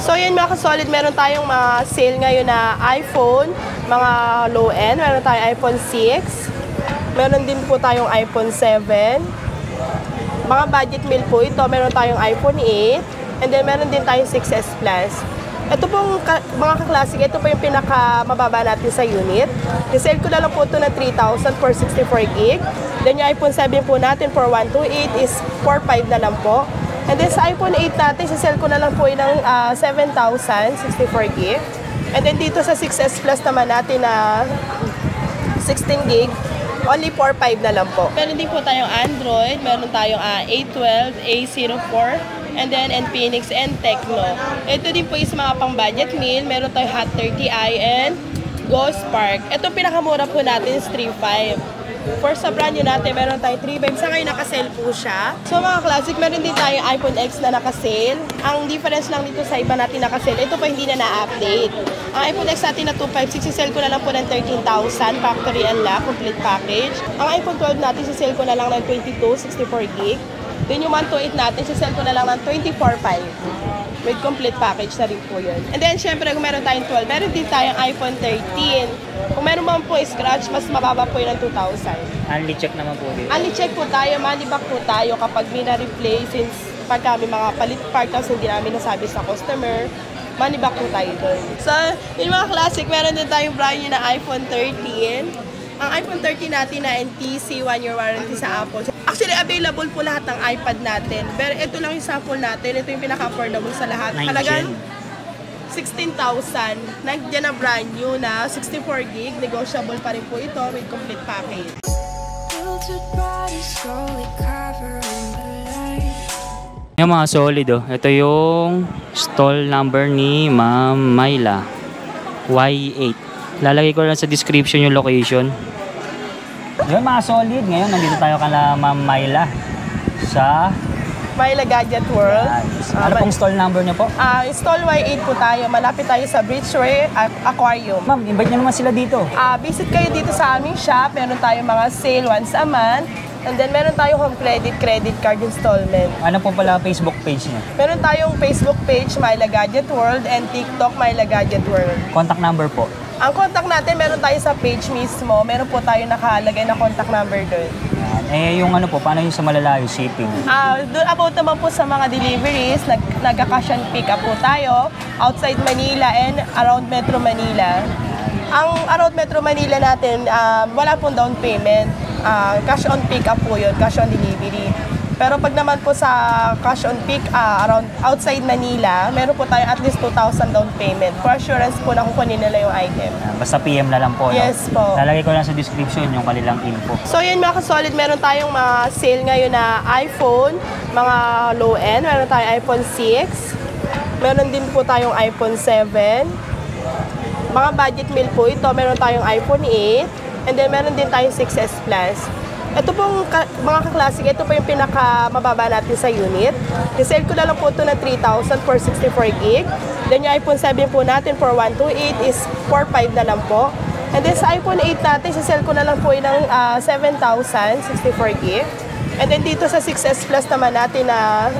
So yun mga ka-solid, meron tayong mga sale ngayon na iPhone, mga low-end. Meron tayong iPhone 6. Meron din po tayong iPhone 7. Mga budget meal po ito. Meron tayong iPhone 8. And then meron din tayong 6S Plus. Ito pong mga ka-classic, ito po yung pinaka-mababa natin sa unit. I-sell ko na lang po ito ng 3,000 for 64 gig. Then yung iPhone 7 po natin for 128 is 4,500 na lang po. And then sa iPhone 8 natin, i-sell ko na lang po yun ng 7,000, 64 gig. And then dito sa 6S Plus naman natin na 16 gig, only 4,500 na lang po. Meron din po tayong Android, meron tayong A12, A04, and then Infinix and Tecno. Ito din po is mga pang-budget meal. Meron tayong Hot 30i and Ghost Spark. Ito pinakamura po natin is 3,500. For sa brand new natin, meron tayong 3,500. Sa ngayon nakasale po siya. So mga classic, meron din tayong iPhone X na nakasale. Ang difference lang dito sa iba natin nakasale, ito pa hindi na na-update. Ang iPhone X natin na 256, sisell ko na lang po ng 13,000, factory unlock, complete package. Ang iPhone 12 natin, sisell ko na lang ng 22, 64 gig. Then yung 128 natin, sisell ko na lang ng 24,500. With complete package na rin po yun. And then, syempre, kung meron tayong 12, meron din tayong iPhone 13. Kung meron man po scratch, mas mababa po yun ng 2,000. Unli check naman po dito. Unli check po tayo, money back po tayo kapag may na-replace since pag kami mga palit part tapos hindi namin nasabi sa customer, money back po tayo doon. So, yung mga classic, meron din tayong brand new na iPhone 13. Ang iPhone 13 natin na NTC 1-year warranty sa Apple. Actually, available po lahat ng iPad natin. Pero ito lang yung sample natin. Ito yung pinaka-affordable sa lahat. Halagang 16,000. Nandiyan na brand new na 64 gig. Negotiable pa rin po ito with complete package. Yung mga solid oh. Ito yung stall number ni Ma'am Myla. Y8. Lalagay ko lang sa description yung location. Yung mga solid, ngayon nandito tayo kala Ma'am Myla sa Myla Gadget World. Ano pong stall number niyo po? Stall Y8 po tayo. Malapit tayo sa Bridgeway Aquarium. Ma'am, invite niyo naman sila dito. Visit kayo dito sa aming shop. Meron tayong mga sale once a month. And then meron tayong home credit card installment. Ano po pala Facebook page niyo? Meron tayong Facebook page, Myla Gadget World, and TikTok, Myla Gadget World. Contact number po? Ang contact natin, meron tayo sa page mismo. Meron po tayo nakalagay na contact number doon. Yung ano po, paano yung sa malalayo shipping? Doon about naman po sa mga deliveries, nagka-cash and pick up po tayo outside Manila and around Metro Manila. Ang around Metro Manila natin, wala pong down payment. Cash on pick up po yun, cash on delivery. Pero pag naman po sa cash on pick around outside Manila, meron po tayo at least 2,000 down payment. For assurance po na kukunin nila yung item. Basta PM na lang po. Yes no? po. Lalagay ko lang sa description yung kanilang info. So yun mga ka-solid, meron tayong mga sale ngayon na iPhone, mga low-end. Meron tayong iPhone 6. Meron din po tayong iPhone 7. Mga budget meal po ito. Meron tayong iPhone 8. And then meron din tayong 6S Plus. Ito pong mga ka-classic, ito po yung pinaka-mababa natin sa unit. I-sell ko na lang po ito ng 3,000 for 64 gig. Then yung iPhone 7 po natin for 128 is 4,500 na lang po. And then sa iPhone 8 natin, i-sell ko na lang po yun ng 7,000, 64 gig. And then dito sa 6S Plus naman natin na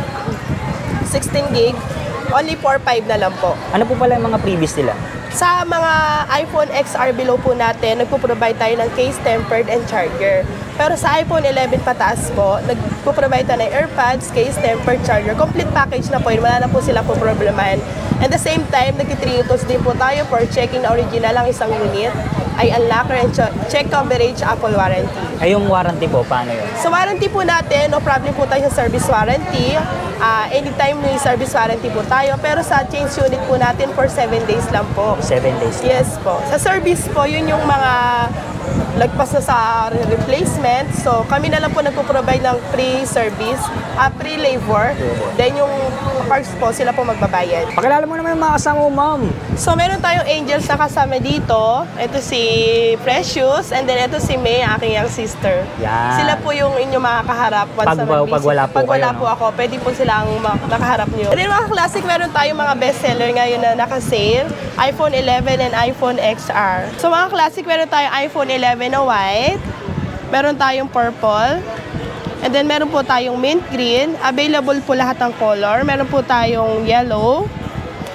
16 gig, only 4,500 na lang po. Ano po pala yung mga previous nila? Sa mga iPhone XR below po natin, nagpo-provide tayo ng case, tempered, and charger. Pero sa iPhone 11 pataas po, nagpo-provide tayo ng AirPods, case, tempered, charger. Complete package na po yun. Wala na po sila po problemahan. At the same time, nagtitriutos din po tayo for checking na original ang isang unit, ay unlocker and check coverage Apple warranty. Ay yung warranty po, paano yun? Sa warranty po natin, no problem po tayo sa service warranty. Anytime may service warranty po tayo. Pero sa change unit po natin for 7 days lang po. 7 days lang? Yes po. Sa service po, yun yung mga lagpas na sa replacement. So, kami na lang po nagpo-provide ng pre-service, pre-labor. Then yung parts po, sila po magbabayad. Pakilala mo naman yung mga kasama mo, ma'am. So, meron tayong angels na kasama dito. Ito si Precious, and then ito si May, aking young sister. Yan. Sila po yung inyong makakaharap. Pag wala po Pag wala kayo, po ako, pwede po silang makaharap nyo. And then mga classic, meron tayong mga bestseller ngayon na naka-sale. iPhone 11 and iPhone XR. So mga classic, meron tayong iPhone 11 na white. Meron tayong purple. And then meron po tayong mint green. Available po lahat ng color. Meron po tayong yellow.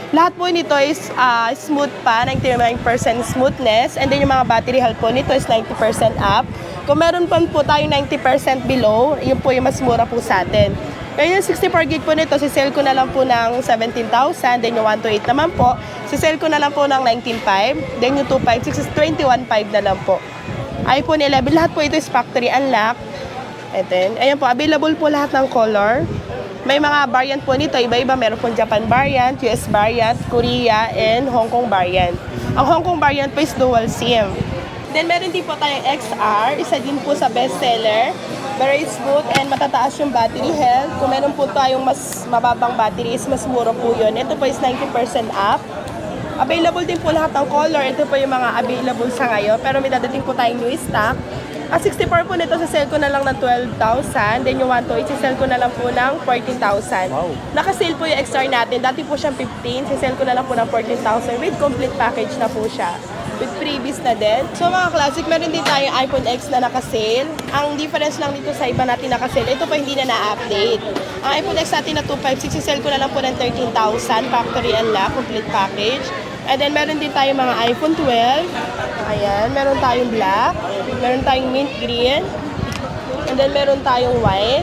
Lahat po nito is smooth pa, 99% smoothness. And then yung mga battery health po nito is 90% up. Kung meron pa po tayo 90% below, yun po yung mas mura po sa atin. Ngayon yung 64 gig po nito, sisell ko na lang po ng 17,000. Then yung 128 naman po, sisell ko na lang po ng 19,500. Then yung 256 is 21,500 na lang po. iPhone 11, lahat po ito is factory unlock. And then, ayan po, available po lahat ng color. May mga variant po nito, iba-iba. Meron po Japan variant, US variant, Korea, and Hong Kong variant. Ang Hong Kong variant po is dual SIM. Then, meron din po tayong XR. Isa din po sa bestseller. Very smooth and matataas yung battery health. Kung meron po tayong mas mababang battery, is mas mura po yun. Ito po is 90% up. Available din po lahat ng color. Ito po yung mga available sa ngayon. Pero may dadating po tayong new stock. Ang 64 po nito, sa-sell ko na lang ng 12,000. Then yung 128, sa-sell ko na lang po ng 14,000. Wow. Naka-sale po yung XR natin. Dati po siyang 15. Sa-sell ko na lang po ng 14,000 with complete package na po siya. With freebies na din. So mga classic, meron din tayong iPhone X na naka-sale. Ang difference lang dito sa iba natin naka-sale, ito pa hindi na na-update. Ang iPhone X natin na 256, sa-sell ko na lang po ng 13,000. Factory unlock, complete package. And then, meron din tayong mga iPhone 12. Ayan, meron tayong black. Meron tayong mint green. And then, meron tayong white.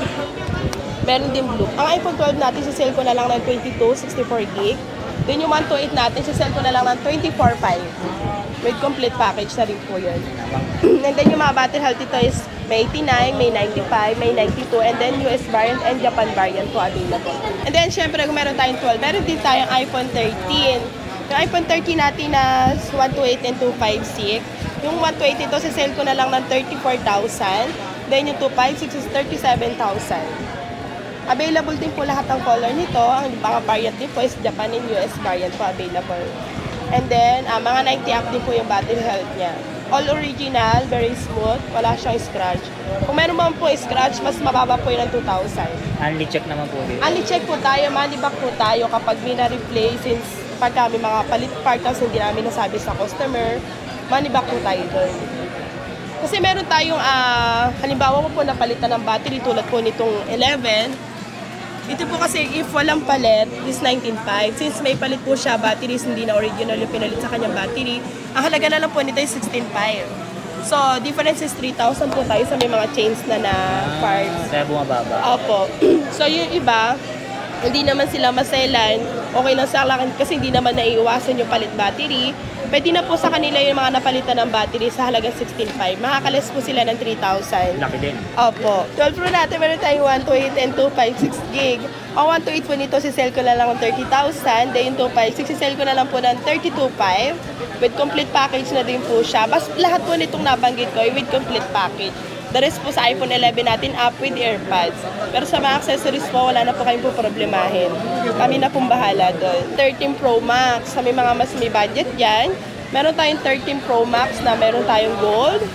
Meron din blue. Ang iPhone 12 natin, sisell ko na lang ng 22, 64 gig. Then, yung 128 natin, sisell ko na lang ng 24.5. With complete package na rin po yun. And then, yung mga battery health ito is may 89, may 95, may 92, and then US variant and Japan variant po available. And then, syempre, kung meron tayong 12, meron din tayong iPhone 13. Yung iPhone 13 natin na 128 and 256. Yung 128 ito, sisell ko na lang ng 34,000. Then yung 256 is 37,000. Available din po lahat ng color nito. Ang mga variant din po is Japan and US variant po available. And then, mga 90 up din po yung battery health niya. All original, very smooth, wala siyang scratch. Kung meron man po scratch, mas mababa po yun ng 2,000. Unli check naman po dito. Unli check po tayo, money back po tayo kapag may na-replace since pag kami mga palit part tapos hindi namin nasabi sa customer, money back po tayo doon. Kasi meron tayong, halimbawa po napalitan ng battery tulad po nitong 11. Ito po kasi if walang palit, is 19.5. Since may palit po siya, batteries hindi na original yung pinalit sa kanyang battery, ang halaga na lang po nito is 16.5. So, difference is 3,000 po tayo sa may mga chains na parts. Kaya bumababa. Opo. So, yung iba, hindi naman sila maselan, okay lang sa akin kasi hindi naman naiiwasan yung palit battery. Pwede na po sa kanila yung mga napalitan ng battery sa halagang 16.5. Makakalas po sila ng 3,000. Laki din. Opo. 12 Pro natin, meron tayong 128 and 256 gig. Ang 128 po nito, sisell ko na lang ng 30,000. Then yung 256, sisell ko na lang po ng 32.5. With complete package na din po siya. Basta lahat po nitong nabanggit ko ay with complete package. The rest po sa iPhone 11 natin up with AirPods. Pero sa mga accessories po, wala na po kayong problemahin. Kami na pong bahala doon. 13 Pro Max, sa may mga mas may budget dyan. Meron tayong 13 Pro Max na meron tayong gold,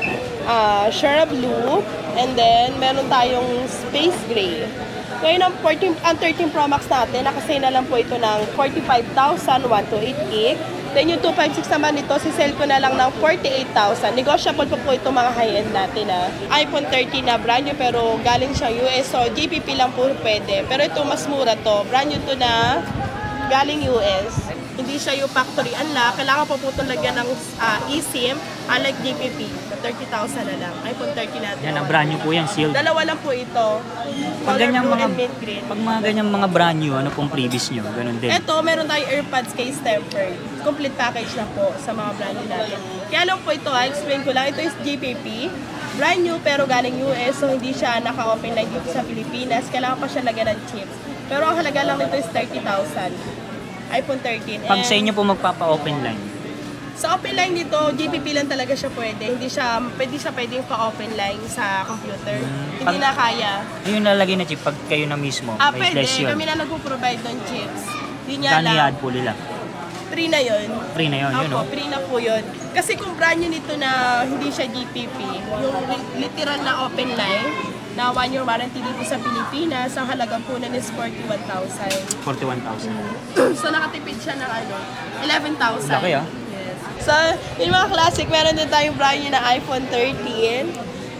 Shara Blue, and then meron tayong Space Gray. Ngayon ang 13 Pro Max natin, nakasay na lang po ito ng 45,000, 128 gig. Then yung 256 naman nito, sisell ko na lang ng 48,000. Negotiable po ito mga high-end natin iPhone 13 na brand new pero galing siya US. So GPP lang po pwede. Pero ito mas mura to. Brand new to na galing US. Hindi siya yung factory unlock. Kailangan po itong lagyan ng eSIM. Unlike GPP, 30,000 na lang. iPhone 13 natin. Yan, ang brand new po yan, sealed. Dalawa lang po ito. Pag ganyang blue mga, and mint green. pag mga ganyang mga brand new, ano pong previous nyo? Ganun din. Ito, meron tayong AirPods case tempered. Complete package na po sa mga brand new natin. Kaya lang po ito, explain ko lang. Ito is GPP. Brand new pero galing US. So hindi siya naka-open line dito sa Pilipinas. Kailangan pa siya lagyan ng chips. Pero ang halaga lang nito is 30,000. iPhone 13. Pag sa inyo po magpapa-open line? Sa open line dito, GPP lang talaga siya pwede. Hindi siya pwedeng pa-open line sa computer. Hindi na kaya. Yung nalagay na chip pag kayo na mismo, may Pwede. flash yun. Kami na nagpo-provide ng chips. Hindi niya Kani lang. ad po nila? Free na yun. Free na yun, yun Opo, o? free na po yun. Kasi kung brand new nito na hindi siya GPP, yung literal na open line, na 1 year warranty dito sa Pilipinas, ang halaga po nun is 41,000. 41,000. So nakatipid siya ng 11,000. Laki Yes. So, yung mga classic, meron din tayong brand new na iPhone 13.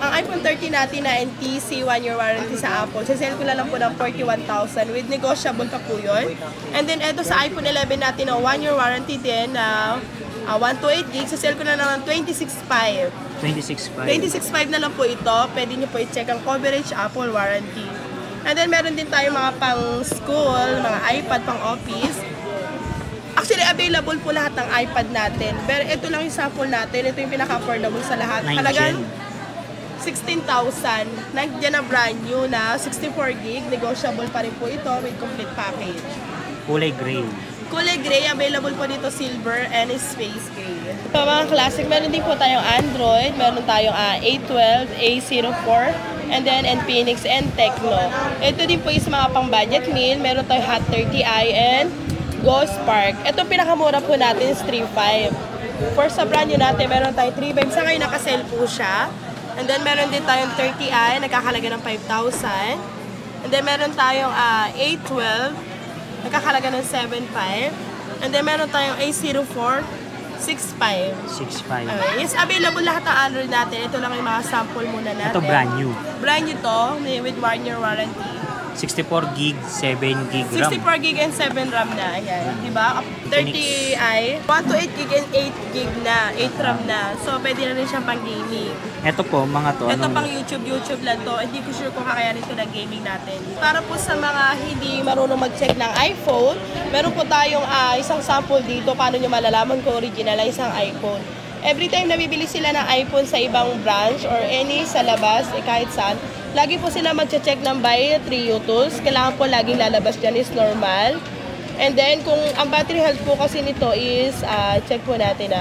Ang iPhone 13 natin na NTC 1-year warranty sa Apple, sasale ko na lang po ng 41,000 with negotiable pa po yun. And then ito sa iPhone 11 natin na 1-year warranty din na 128 GB, sasale ko na lang ng 26,500. 26.5. 26,500 na lang po ito. Pwede nyo po i-check ang coverage, Apple warranty. And then meron din tayo mga pang school, mga iPad, pang office. Actually, available po lahat ng iPad natin. Pero ito lang yung sample natin. Ito yung pinaka-affordable sa lahat. Halagang 16,000. Nandiyan na brand new na 64 GB. Negotiable pa rin po ito with complete package. Kulay gray. Kulay gray, available po dito silver and space gray. So, mga classic, meron din po tayong Android, meron tayong A12, A04, and then Infinix and Tecno. Ito din po is mga pang budget meal, meron tayong Hot 30i and Ghost Spark. Ito pinakamura po natin is 3.5. For sa brand new natin, meron tayong 3.5. Sa ngayon nakasell po siya. And then meron din tayong 30i, nagkakalaga ng 5,000. And then meron tayong A12, nagkakalaga ng 7.5. And then meron tayong A04, 6.5. 6.5. Yes, available lahat ng Android natin. Ito lang yung mga sample muna natin. Ito brand new. Brand new to, with 1-year warranty. 64 gig, 7 gig RAM. 64 gig and 7 RAM na. Ayan, diba? 30i, 128 gig and 8 gig na, 8 RAM na. So, pwede na rin siyang pang gaming. Ito po, mga to. Ito pang YouTube lang to. Hindi ko sure kung kakayanin ito ng gaming natin. Para po sa mga hindi marunong mag-check ng iPhone, meron po tayong isang sample dito paano nyo malalaman kung original ay isang iPhone. Every time nabibili sila ng iPhone sa ibang branch or any sa labas, kahit saan, lagi po sila mag-check ng by 3U tools. Kailangan po laging lalabas dyan is normal. And then, kung ang battery health po kasi nito is, check po natin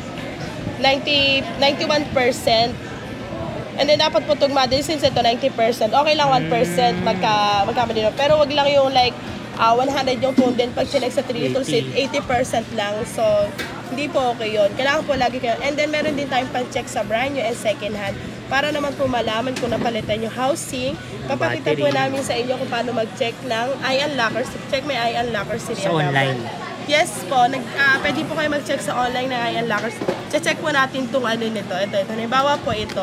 91%. And then, dapat po tugma din since ito 90%. Okay lang 1% magkamali na. Pero wag lang yung like 100 yung phone din pag chinek sa 3U tools, 80% lang. So, hindi po okay yun. Kailangan po lagi kayo. And then, meron din tayong pan-check sa brand new and second hand. Para naman po malaman kung napalitan yung housing. Papakita po namin sa inyo kung paano mag-check ng i-unlocker. Check may i-unlocker serial Sa online. number. Yes po. Pwede po kayo mag-check sa online ng i-unlocker. Check po natin itong ano nito. Ito. Halimbawa po ito.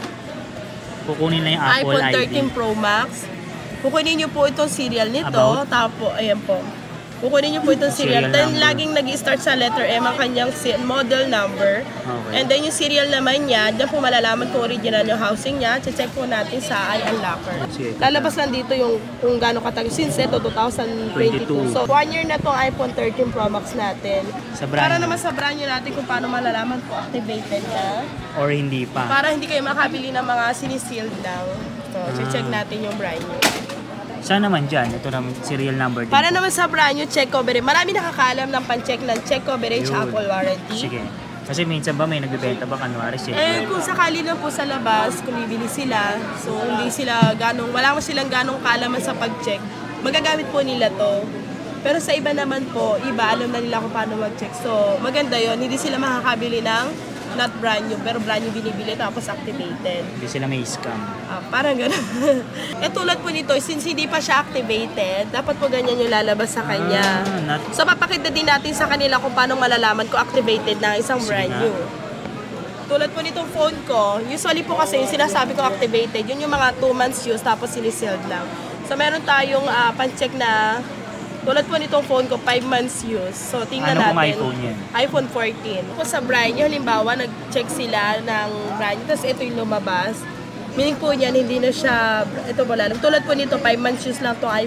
Kukunin na yung Apple iPhone 13 ID. Pro Max. Kukunin nyo po itong serial nito. About? Tapos, ayan po. Kukunin nyo po itong serial. Then, number. laging nag-start sa letter M ang kanyang model number. Okay. And then, yung serial naman niya, dyan po malalaman kung original yung housing niya. Check po natin sa i-unlocker. Sige. Lalabas lang dito yung kung gaano katagal. Since ito, 2022. 22. So, 1 year na itong iPhone 13 Pro Max natin. Sa brand Para new. naman sa brand new natin kung paano malalaman kung activated na. Or hindi pa. Para hindi kayo makabili ng mga sinisealed lang. So, check natin yung brand new. Saan naman dyan? Ito naman serial number din. Para naman sa brand new, check coverage. Marami nakakaalam ng pan-check ng check coverage, Yun. Apple warranty. Sige. Kasi minsan ba may nagbebenta ba kanwari Kung sakali lang po sa labas, kung bibili sila, so hindi sila wala mo silang ganong kaalaman sa pag-check, magagamit po nila to. Pero sa iba naman po, alam na nila kung paano mag-check. So, maganda yon, hindi sila makakabili ng not brand new, pero brand new binibili tapos activated. Hindi sila may scam. Parang gano'n. Tulad po nito, since hindi pa siya activated, dapat po ganyan yung lalabas sa kanya. So, papakita din natin sa kanila kung paano malalaman kung activated na isang brand new. Tulad po nitong phone ko, usually po kasi yung sinasabi ko activated, yun yung mga 2 months use tapos sinisealed lang. So, meron tayong pan-check na tulad po nitong phone ko, 5 months use. So, tingnan natin. Anong iPhone yan? iPhone 14. Kung sa brand nyo, halimbawa, nag-check sila ng brand nyo, tapos ito yung lumabas. Meaning po niyan, hindi na siya, ito wala lang. Tulad po nito, 5 months use lang itong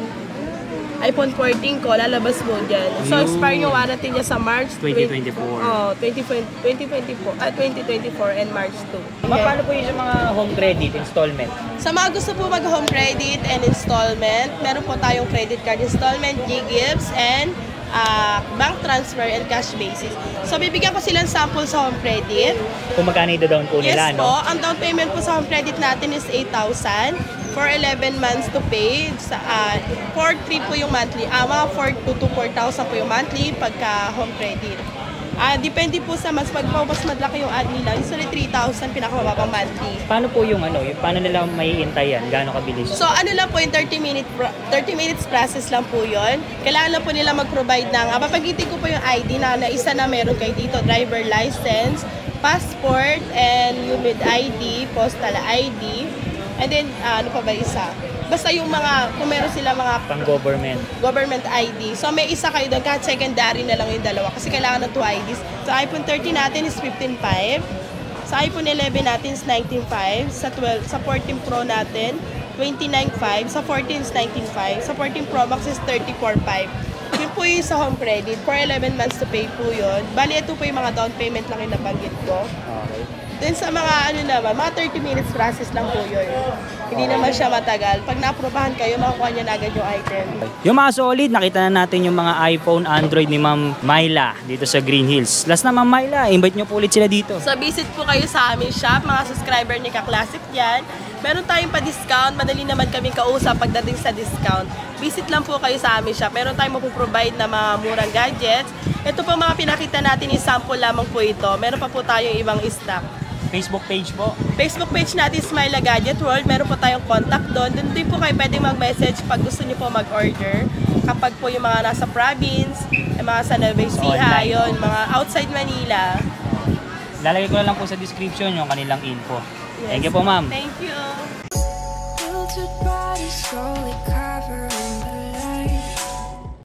iPhone 14 ko, lalabas mo dyan. So, expire yung warranty niya sa March 2024. 2024 and March 2. Paano po yung mga home credit installment? Sa mga gusto po mag-home credit and installment, meron po tayong credit card installment, G-Gifts, and bank transfer and cash basis. So, bibigyan ko silang sample sa home credit. Kung magkano i-down po nila, Yes po. Ang down payment po sa home credit natin is 8,000 for 11 months to pay. 4,300 po yung monthly. Mga 4,200 to 4,000 po yung monthly pagka home credit. Depende po sa mas madlaki yung ad nila. Usually 3,000 pinakamababang monthly. Paano po yung paano nila maiintay yan? Gaano kabilis? So lang po yung 30 minutes process lang po yun. Kailangan lang po nila mag-provide ng, papagitin ko po yung ID na isa na meron kayo dito, driver license, passport and UMID ID, postal ID. And then, ano pa ba isa? Basta yung mga, kung meron sila mga Pang-government. government ID. So, may isa kayo doon, kahit secondary na lang yung dalawa. Kasi kailangan ng 2 IDs. So, iPhone 13 natin is 15.5. Sa iPhone 11 natin is 19.5. Sa 14 Pro natin, 29.5. Sa 14 is 19.5. Sa 14 Pro Max is 34.5. Yun po yung sa home credit. For 11 months to pay po yun. Bali, ito po yung mga down payment lang yung nabanggit ko. Okay. Then sa mga ano naman, mga 30 minutes process lang po yun. Hindi naman siya matagal. Pag na-aprobahan kayo, makukuha niya na agad yung item. Yung mga solid, nakita na natin yung mga iPhone, Android ni Ma'am Myla dito sa Green Hills. Last na Ma'am Myla, invite nyo po ulit sila dito. So visit po kayo sa aming shop, mga subscriber ni Ka-Classic dyan. Meron tayong pa-discount, madali naman kaming kausap pagdating sa discount. Visit lang po kayo sa aming shop. Meron tayong mapoprovide na mga murang gadgets. Ito po mga pinakita natin, yung sample lamang po ito. Meron pa po tayong ibang stock. Facebook page po. Facebook page natin, Smila Gadget World. Meron po tayong contact doon. Doon din po kayo pwedeng mag-message pag gusto niyo po mag-order. Kapag po yung mga nasa province, yung mga sa Nueva Ecija, yun, mga outside Manila. Lalagay ko na lang po sa description yung kanilang info. Yes. Thank you po, ma'am. Thank you. Filtered bodies slowly cover